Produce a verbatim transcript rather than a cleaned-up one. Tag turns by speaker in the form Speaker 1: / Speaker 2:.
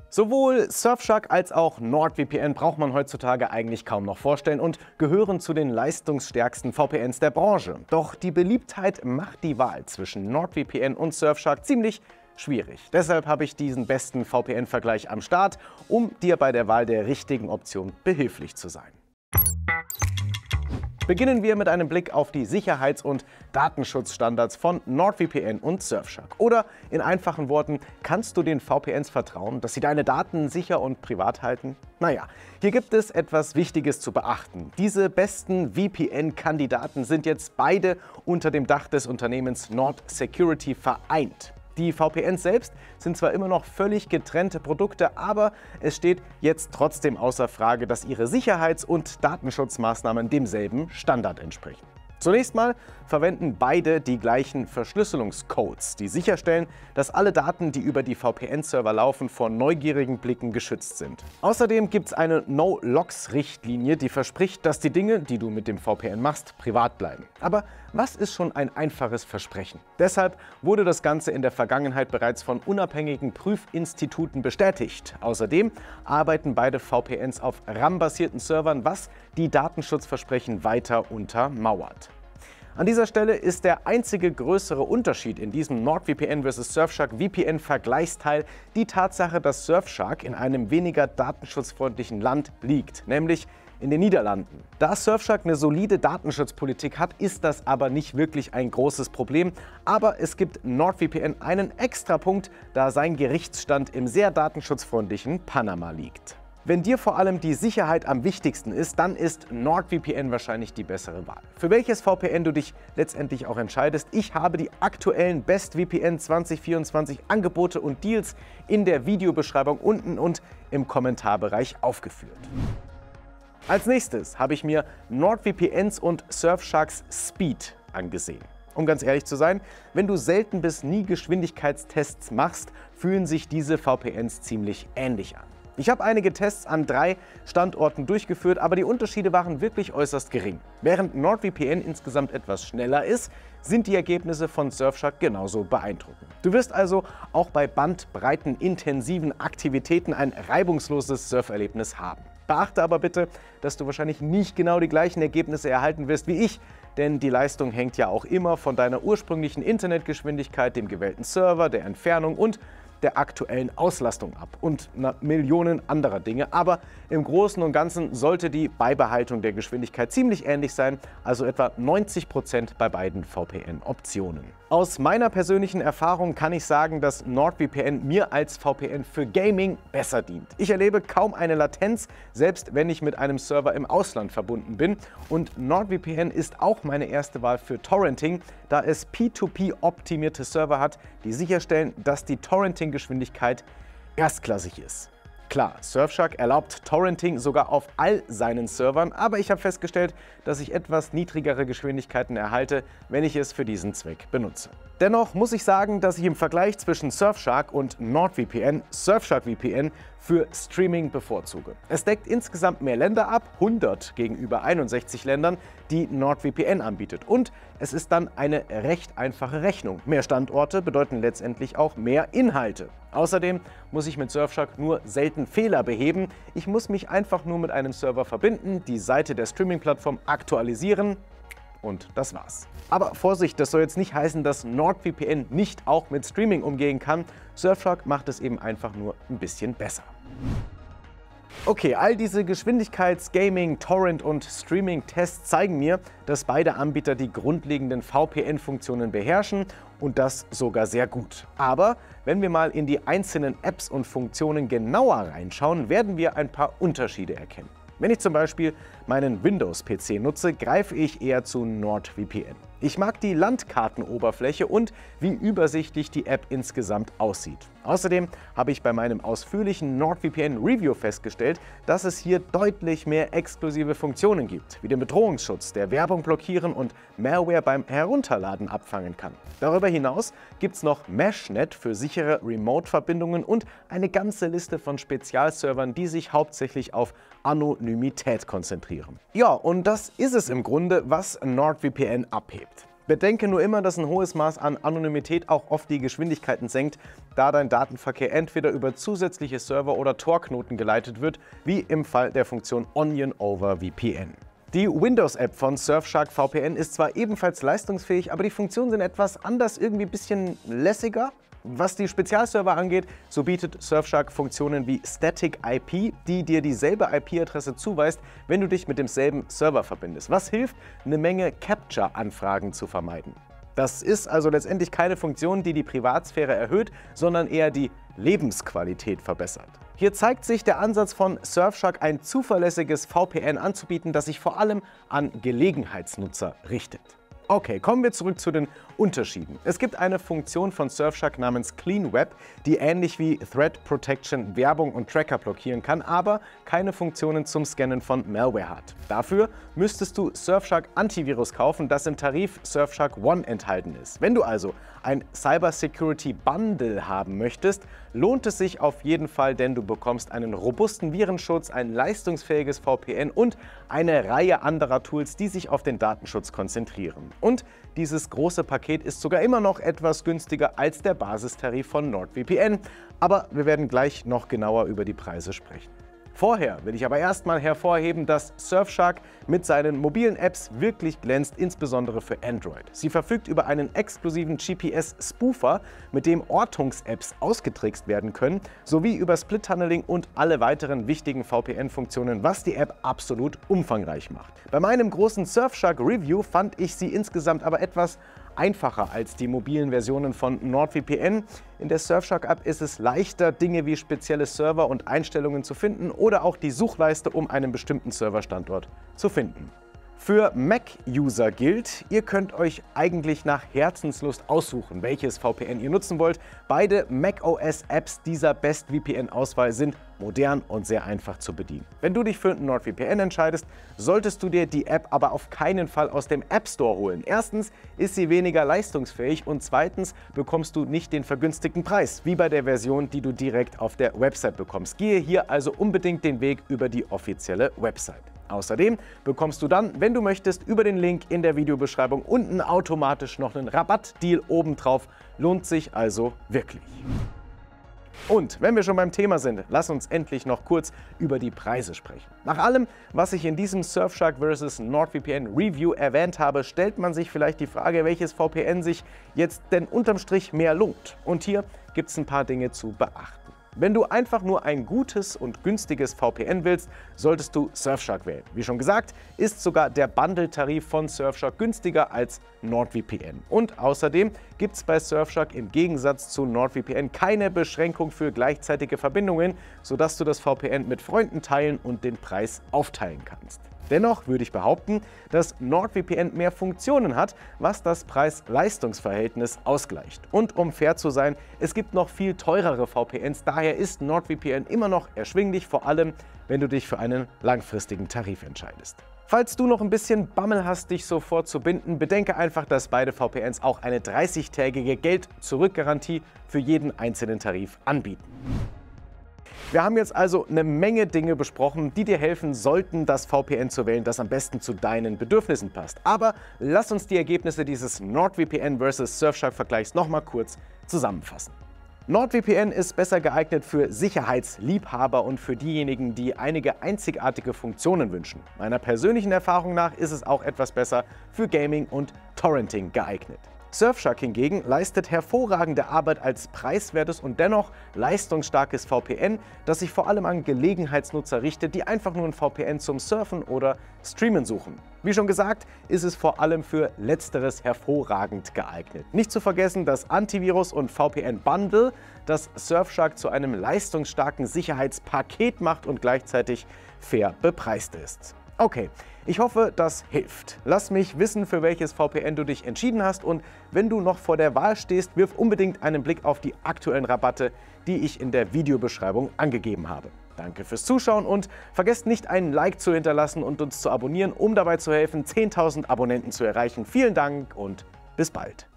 Speaker 1: Sowohl Surfshark als auch NordVPN braucht man heutzutage eigentlich kaum noch vorstellen und gehören zu den leistungsstärksten V P Ns der Branche. Doch die Beliebtheit macht die Wahl zwischen NordVPN und Surfshark ziemlich schwierig. Deshalb habe ich diesen besten V P N-Vergleich am Start, um dir bei der Wahl der richtigen Option behilflich zu sein. Beginnen wir mit einem Blick auf die Sicherheits- und Datenschutzstandards von NordVPN und Surfshark. Oder in einfachen Worten, kannst du den V P Ns vertrauen, dass sie deine Daten sicher und privat halten? Naja, hier gibt es etwas Wichtiges zu beachten. Diese besten V P N-Kandidaten sind jetzt beide unter dem Dach des Unternehmens Nord Security vereint. Die V P Ns selbst sind zwar immer noch völlig getrennte Produkte, aber es steht jetzt trotzdem außer Frage, dass ihre Sicherheits- und Datenschutzmaßnahmen demselben Standard entsprechen. Zunächst mal verwenden beide die gleichen Verschlüsselungscodes, die sicherstellen, dass alle Daten, die über die V P N-Server laufen, vor neugierigen Blicken geschützt sind. Außerdem gibt es eine No-Logs-Richtlinie, die verspricht, dass die Dinge, die du mit dem V P N machst, privat bleiben. Aber was ist schon ein einfaches Versprechen? Deshalb wurde das Ganze in der Vergangenheit bereits von unabhängigen Prüfinstituten bestätigt. Außerdem arbeiten beide V P Ns auf RAM-basierten Servern, was die Datenschutzversprechen weiter untermauert. An dieser Stelle ist der einzige größere Unterschied in diesem NordVPN versus Surfshark V P N-Vergleichsteil die Tatsache, dass Surfshark in einem weniger datenschutzfreundlichen Land liegt, nämlich in den Niederlanden. Da Surfshark eine solide Datenschutzpolitik hat, ist das aber nicht wirklich ein großes Problem. Aber es gibt NordVPN einen Extrapunkt, da sein Gerichtsstand im sehr datenschutzfreundlichen Panama liegt. Wenn dir vor allem die Sicherheit am wichtigsten ist, dann ist NordVPN wahrscheinlich die bessere Wahl. Für welches V P N du dich letztendlich auch entscheidest, ich habe die aktuellen BestVPN zwanzig vierundzwanzig Angebote und Deals in der Videobeschreibung unten und im Kommentarbereich aufgeführt. Als nächstes habe ich mir NordVPNs und Surfsharks Speed angesehen. Um ganz ehrlich zu sein, wenn du selten bis nie Geschwindigkeitstests machst, fühlen sich diese V P Ns ziemlich ähnlich an. Ich habe einige Tests an drei Standorten durchgeführt, aber die Unterschiede waren wirklich äußerst gering. Während NordVPN insgesamt etwas schneller ist, sind die Ergebnisse von Surfshark genauso beeindruckend. Du wirst also auch bei bandbreitenintensiven Aktivitäten ein reibungsloses Surferlebnis haben. Beachte aber bitte, dass du wahrscheinlich nicht genau die gleichen Ergebnisse erhalten wirst wie ich, denn die Leistung hängt ja auch immer von deiner ursprünglichen Internetgeschwindigkeit, dem gewählten Server, der Entfernung und der aktuellen Auslastung ab und na, Millionen anderer Dinge. Aber im Großen und Ganzen sollte die Beibehaltung der Geschwindigkeit ziemlich ähnlich sein, also etwa neunzig Prozent bei beiden V P N-Optionen. Aus meiner persönlichen Erfahrung kann ich sagen, dass NordVPN mir als V P N für Gaming besser dient. Ich erlebe kaum eine Latenz, selbst wenn ich mit einem Server im Ausland verbunden bin. Und NordVPN ist auch meine erste Wahl für Torrenting, da es P zwei P optimierte Server hat, die sicherstellen, dass die Torrenting-Geschwindigkeit erstklassig ist. Klar, Surfshark erlaubt Torrenting sogar auf all seinen Servern, aber ich habe festgestellt, dass ich etwas niedrigere Geschwindigkeiten erhalte, wenn ich es für diesen Zweck benutze. Dennoch muss ich sagen, dass ich im Vergleich zwischen Surfshark und NordVPN Surfshark V P N für Streaming bevorzuge. Es deckt insgesamt mehr Länder ab, hundert gegenüber einundsechzig Ländern, die NordVPN anbietet. Und es ist dann eine recht einfache Rechnung. Mehr Standorte bedeuten letztendlich auch mehr Inhalte. Außerdem muss ich mit Surfshark nur selten Fehler beheben. Ich muss mich einfach nur mit einem Server verbinden, die Seite der Streaming-Plattform aktualisieren und das war's. Aber Vorsicht, das soll jetzt nicht heißen, dass NordVPN nicht auch mit Streaming umgehen kann. Surfshark macht es eben einfach nur ein bisschen besser. Okay, all diese Geschwindigkeits-, Gaming-, Torrent- und Streaming-Tests zeigen mir, dass beide Anbieter die grundlegenden V P N-Funktionen beherrschen und das sogar sehr gut. Aber wenn wir mal in die einzelnen Apps und Funktionen genauer reinschauen, werden wir ein paar Unterschiede erkennen. Wenn ich zum Beispiel meinen Windows-P C nutze, greife ich eher zu NordVPN. Ich mag die Landkartenoberfläche und wie übersichtlich die App insgesamt aussieht. Außerdem habe ich bei meinem ausführlichen NordVPN-Review festgestellt, dass es hier deutlich mehr exklusive Funktionen gibt, wie den Bedrohungsschutz, der Werbung blockieren und Malware beim Herunterladen abfangen kann. Darüber hinaus gibt es noch MeshNet für sichere Remote-Verbindungen und eine ganze Liste von Spezialservern, die sich hauptsächlich auf Anonymität konzentrieren. Ja, und das ist es im Grunde, was NordVPN abhebt. Bedenke nur immer, dass ein hohes Maß an Anonymität auch oft die Geschwindigkeiten senkt, da dein Datenverkehr entweder über zusätzliche Server oder Tor-Knoten geleitet wird, wie im Fall der Funktion Onion over V P N. Die Windows-App von Surfshark V P N ist zwar ebenfalls leistungsfähig, aber die Funktionen sind etwas anders, irgendwie ein bisschen lässiger. Was die Spezialserver angeht, so bietet Surfshark Funktionen wie Static I P, die dir dieselbe I P-Adresse zuweist, wenn du dich mit demselben Server verbindest. Was hilft, eine Menge Captcha-Anfragen zu vermeiden. Das ist also letztendlich keine Funktion, die die Privatsphäre erhöht, sondern eher die Lebensqualität verbessert. Hier zeigt sich der Ansatz von Surfshark, ein zuverlässiges V P N anzubieten, das sich vor allem an Gelegenheitsnutzer richtet. Okay, kommen wir zurück zu den Unterschieden. Es gibt eine Funktion von Surfshark namens Clean Web, die ähnlich wie Threat Protection Werbung und Tracker blockieren kann, aber keine Funktionen zum Scannen von Malware hat. Dafür müsstest du Surfshark Antivirus kaufen, das im Tarif Surfshark One enthalten ist. Wenn du also ein Cyber Security Bundle haben möchtest, lohnt es sich auf jeden Fall, denn du bekommst einen robusten Virenschutz, ein leistungsfähiges V P N und eine Reihe anderer Tools, die sich auf den Datenschutz konzentrieren. Und dieses große Paket ist sogar immer noch etwas günstiger als der Basistarif von NordVPN, aber wir werden gleich noch genauer über die Preise sprechen. Vorher will ich aber erstmal hervorheben, dass Surfshark mit seinen mobilen Apps wirklich glänzt, insbesondere für Android. Sie verfügt über einen exklusiven G P S-Spoofer, mit dem Ortungs-Apps ausgetrickst werden können, sowie über Split-Tunneling und alle weiteren wichtigen V P N-Funktionen, was die App absolut umfangreich macht. Bei meinem großen Surfshark-Review fand ich sie insgesamt aber etwas einfacher als die mobilen Versionen von NordVPN. In der Surfshark-App ist es leichter, Dinge wie spezielle Server und Einstellungen zu finden oder auch die Suchleiste, um einen bestimmten Serverstandort zu finden. Für Mac-User gilt, ihr könnt euch eigentlich nach Herzenslust aussuchen, welches V P N ihr nutzen wollt. Beide macOS-Apps dieser Best-V P N-Auswahl sind modern und sehr einfach zu bedienen. Wenn du dich für NordVPN entscheidest, solltest du dir die App aber auf keinen Fall aus dem App Store holen. Erstens ist sie weniger leistungsfähig und zweitens bekommst du nicht den vergünstigten Preis, wie bei der Version, die du direkt auf der Website bekommst. Gehe hier also unbedingt den Weg über die offizielle Website. Außerdem bekommst du dann, wenn du möchtest, über den Link in der Videobeschreibung unten automatisch noch einen Rabattdeal obendrauf. Lohnt sich also wirklich. Und wenn wir schon beim Thema sind, lass uns endlich noch kurz über die Preise sprechen. Nach allem, was ich in diesem Surfshark versus NordVPN Review erwähnt habe, stellt man sich vielleicht die Frage, welches V P N sich jetzt denn unterm Strich mehr lohnt. Und hier gibt es ein paar Dinge zu beachten. Wenn du einfach nur ein gutes und günstiges V P N willst, solltest du Surfshark wählen. Wie schon gesagt, ist sogar der Bundle-Tarif von Surfshark günstiger als NordVPN. Und außerdem gibt es bei Surfshark im Gegensatz zu NordVPN keine Beschränkung für gleichzeitige Verbindungen, sodass du das V P N mit Freunden teilen und den Preis aufteilen kannst. Dennoch würde ich behaupten, dass NordVPN mehr Funktionen hat, was das Preis-Leistungs-Verhältnis ausgleicht. Und um fair zu sein, es gibt noch viel teurere V P Ns, daher ist NordVPN immer noch erschwinglich, vor allem wenn du dich für einen langfristigen Tarif entscheidest. Falls du noch ein bisschen Bammel hast, dich sofort zu binden, bedenke einfach, dass beide V P Ns auch eine dreißigtägige Geld-Zurück-Garantie für jeden einzelnen Tarif anbieten. Wir haben jetzt also eine Menge Dinge besprochen, die dir helfen sollten, das V P N zu wählen, das am besten zu deinen Bedürfnissen passt. Aber lass uns die Ergebnisse dieses NordVPN versus Surfshark-Vergleichs nochmal kurz zusammenfassen. NordVPN ist besser geeignet für Sicherheitsliebhaber und für diejenigen, die einige einzigartige Funktionen wünschen. Meiner persönlichen Erfahrung nach ist es auch etwas besser für Gaming und Torrenting geeignet. Surfshark hingegen leistet hervorragende Arbeit als preiswertes und dennoch leistungsstarkes V P N, das sich vor allem an Gelegenheitsnutzer richtet, die einfach nur ein V P N zum Surfen oder Streamen suchen. Wie schon gesagt, ist es vor allem für Letzteres hervorragend geeignet. Nicht zu vergessen das Antivirus- und V P N-Bundle, das Surfshark zu einem leistungsstarken Sicherheitspaket macht und gleichzeitig fair bepreist ist. Okay, ich hoffe, das hilft. Lass mich wissen, für welches V P N du dich entschieden hast und wenn du noch vor der Wahl stehst, wirf unbedingt einen Blick auf die aktuellen Rabatte, die ich in der Videobeschreibung angegeben habe. Danke fürs Zuschauen und vergesst nicht, einen Like zu hinterlassen und uns zu abonnieren, um dabei zu helfen, zehntausend Abonnenten zu erreichen. Vielen Dank und bis bald.